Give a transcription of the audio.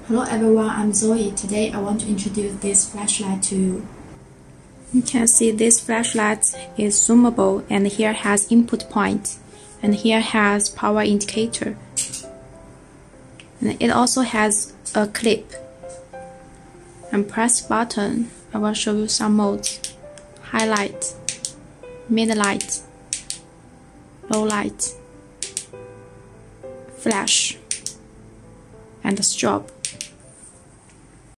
Hello everyone, I'm Zoe. Today I want to introduce this flashlight to you. You can see this flashlight is zoomable, and here has input point, and here has power indicator. And it also has a clip. And press button, I will show you some modes: highlight, mid light, low light, flash, and strobe.